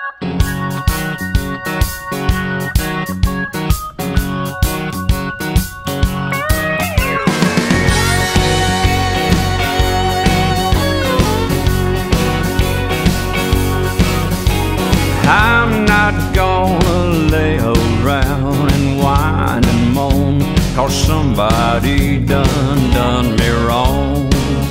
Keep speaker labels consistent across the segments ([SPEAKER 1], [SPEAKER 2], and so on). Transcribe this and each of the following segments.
[SPEAKER 1] I'm not gonna lay around and whine and moan, 'cause somebody done me wrong.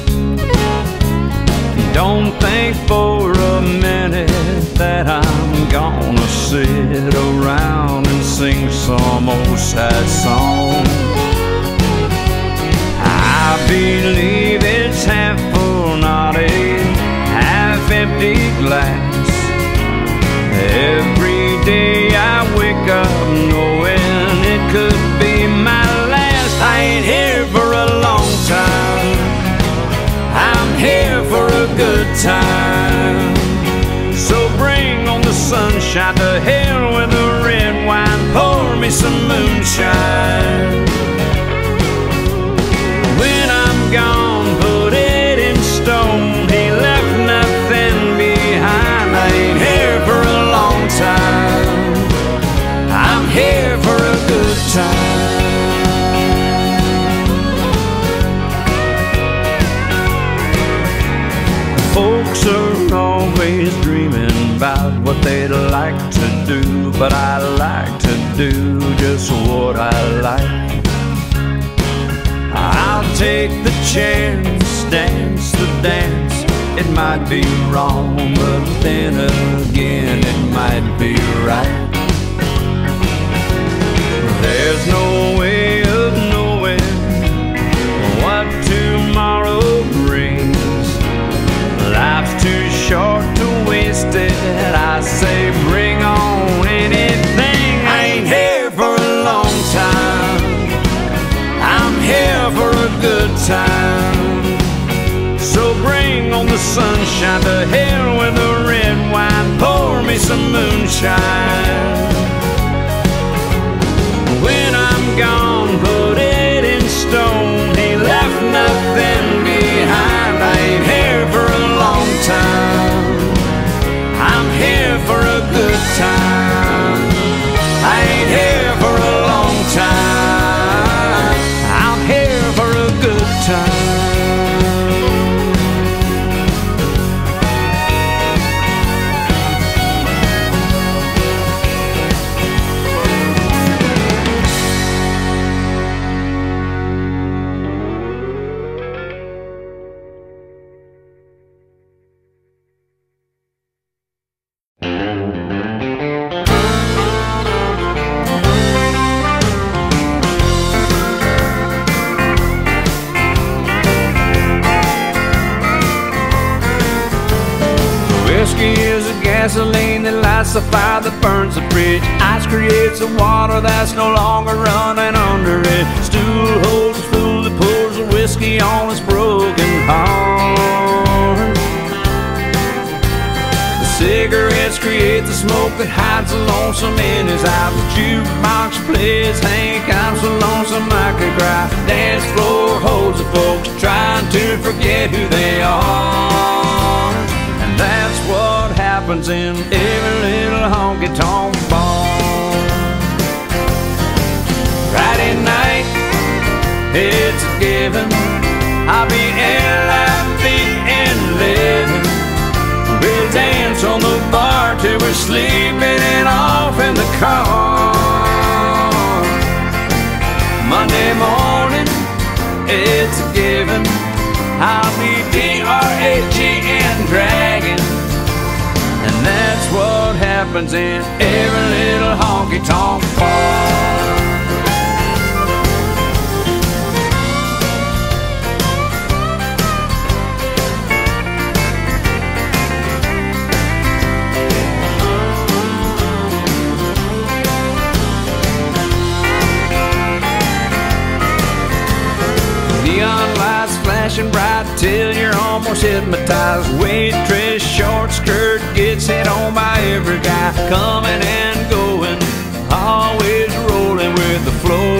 [SPEAKER 1] Don't think for a minute that I'm gonna sit around and sing some old sad song. I believe it's half full, not a half empty glass. Every day I wake up knowing it could be my last. I ain't here for a long time, I'm here for a good time. So bring on the sunshine, to hell with the red wine, pour me some moonshine. When I'm gone, put it in stone, he left nothing behind. I ain't here for a long time, I'm here for a good time. Folks are always dreaming about what they'd like to do, but I like to do just what I like. I'll take the chance, dance the dance. It might be wrong, but then again it might be right. There's no way of knowing what tomorrow brings. Life's too short to waste it, I say bring on anything. I ain't here for a long time, I'm here for a good time. So bring on the sunshine, to hell with the red wine, pour me some moonshine. When I'm gone, put it in stone, he left nothing behind. I ain't here for a long time, I'm here for a good time. I ain't here for a long time, I'm here for a good time. Whiskey is a gasoline that lights the fire that burns the bridge. Ice creates the water that's no longer running under it. Stool holds the fool that pours the whiskey on his broken heart. The cigarettes create the smoke that hides the lonesome in his eyes. The jukebox plays Hank, I'm so lonesome I could cry. Dance floor holds the folks trying to forget who they are. And that's what happens in every little honky-tonk bar. Friday night, it's a given, I'll be LIV11. We'll dance on the bar till we're sleeping and off in the car. Monday morning, it's a given, I'll be DRAGN dragging. And that's what happens in every little honky-tonk bar. Neon lights flashing bright till you're almost hypnotized. Waitress short skirt gets hit on by every guy. Coming and going, always rolling with the flow.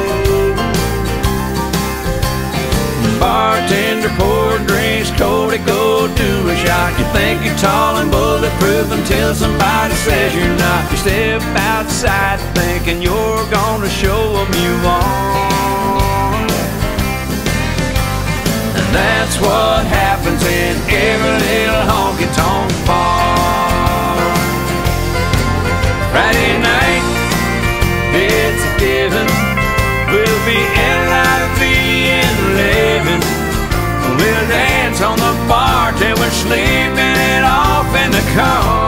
[SPEAKER 1] Bartender poured drinks, Cody, go do a shot. You think you're tall and bulletproof until Till somebody says you're not. You step outside thinking you're gonna show them you want. And that's what happens in every little honky-tonk bar. Friday night, it's a given, we'll be NIV and living. We'll dance on the bar till we're sleeping it off in the car.